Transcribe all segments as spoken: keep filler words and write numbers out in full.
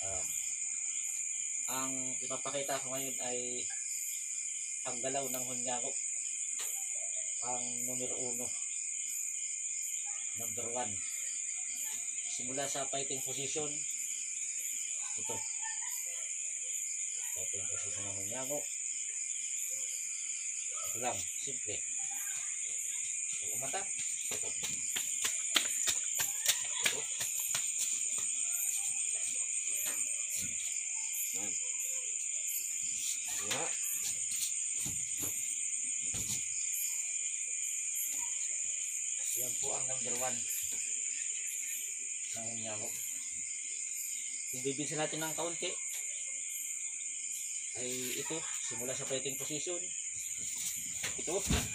Uh, ang ipapakita ko ngayon ay ang galaw ng Hunyako. Ang numero uno. Number one. Simula sa fighting position. Ito. Fighting position ng Hunyako. Ito lang. Simple. Umata. Ito. Ito. Yan. Yan. Yan po ang number one ng Hunyako. Kung bibilisan natin ng kaunti ay ito, simula sa fighting position. Ito.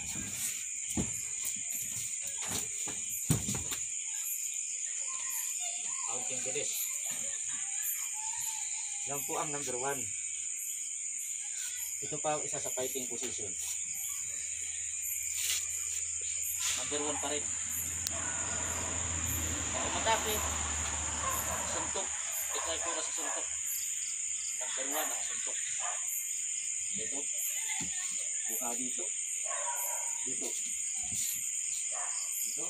Kaunting bilis. Yan po ang number one. Ito pa isa sa fighting position. Number one pa rin. Kung umatake, suntok. Ito ay pura sa suntok. Number one ang suntok. Dito. Buka dito. Dito. Dito.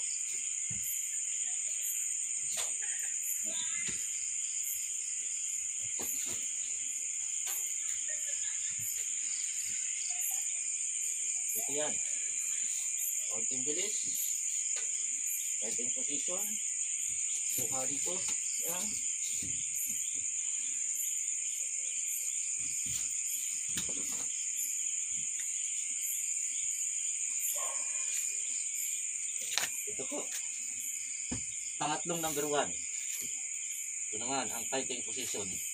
Ito yan. Konting bilis. Fighting position. Buka dito. Yan. Ito po. Pangatlong number one. Ito naman ang fighting position.